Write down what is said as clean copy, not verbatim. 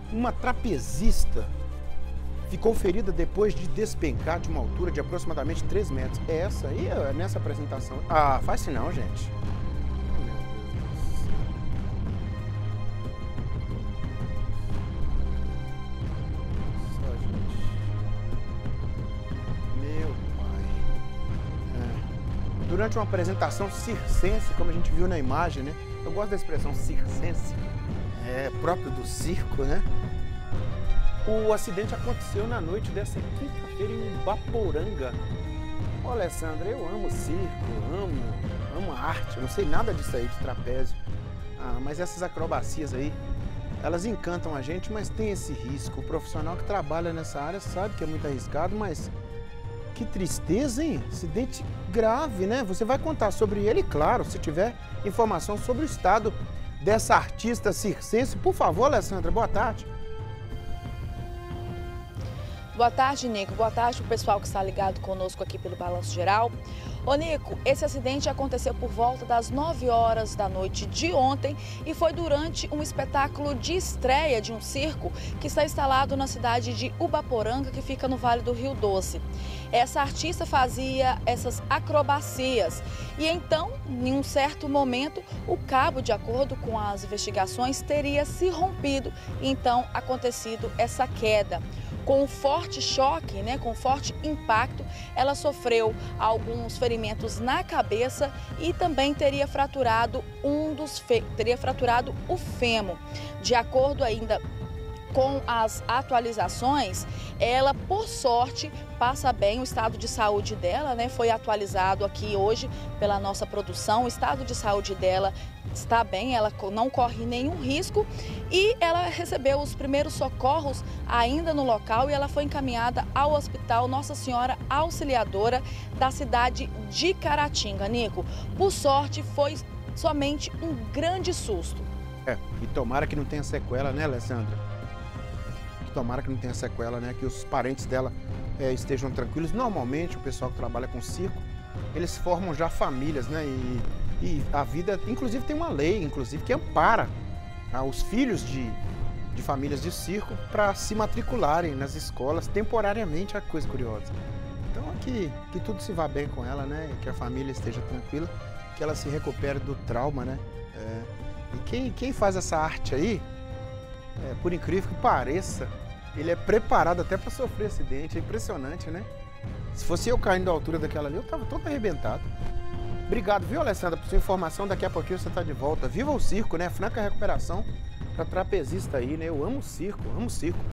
Uma trapezista ficou ferida depois de despencar de uma altura de aproximadamente 3 metros. É essa aí, é nessa apresentação? Ah, faz assim não, gente. Só, gente. Meu pai. Durante uma apresentação circense, como a gente viu na imagem, né? Eu gosto da expressão circense, é próprio do circo, né? O acidente aconteceu na noite dessa quinta-feira em Ubaporanga. Ô, Alessandra, eu amo circo, amo a arte, eu não sei nada disso aí de trapézio. Ah, mas essas acrobacias aí, elas encantam a gente, mas tem esse risco. O profissional que trabalha nessa área sabe que é muito arriscado, mas que tristeza, hein? Acidente grave, né? Você vai contar sobre ele, claro, se tiver informação sobre o estado dessa artista circense. Por favor, Alessandra, boa tarde. Boa tarde, Nico. Boa tarde para o pessoal que está ligado conosco aqui pelo Balanço Geral. Ô, Nico, esse acidente aconteceu por volta das 9 horas da noite de ontem e foi durante um espetáculo de estreia de um circo que está instalado na cidade de Ubaporanga, que fica no Vale do Rio Doce. Essa artista fazia essas acrobacias e então, em um certo momento, o cabo, de acordo com as investigações, teria se rompido e então acontecido essa queda. Com um forte choque, com forte impacto, ela sofreu alguns ferimentos na cabeça e também teria fraturado o fêmur. De acordo ainda com as atualizações, ela, por sorte, passa bem. O estado de saúde dela, foi atualizado aqui hoje pela nossa produção. O estado de saúde dela está bem, ela não corre nenhum risco e ela recebeu os primeiros socorros ainda no local e ela foi encaminhada ao Hospital Nossa Senhora Auxiliadora da cidade de Caratinga. Nico, por sorte, foi somente um grande susto. E tomara que não tenha sequela, né, Alessandra? Tomara que não tenha sequela, né? Que os parentes dela estejam tranquilos. Normalmente, o pessoal que trabalha com circo, eles formam já famílias, né? E a vida, inclusive, tem uma lei, inclusive, que ampara os filhos de famílias de circo para se matricularem nas escolas temporariamente. É coisa curiosa. Então, que tudo se vá bem com ela, né? Que a família esteja tranquila, que ela se recupere do trauma, né? E quem faz essa arte aí, por incrível que pareça, ele é preparado até para sofrer acidente. É impressionante, né? Se fosse eu caindo da altura daquela ali, eu tava todo arrebentado. Obrigado, viu, Alessandra, por sua informação. Daqui a pouquinho você tá de volta. Viva o circo, né? Franca recuperação para trapezista aí, né? Eu amo circo, amo circo.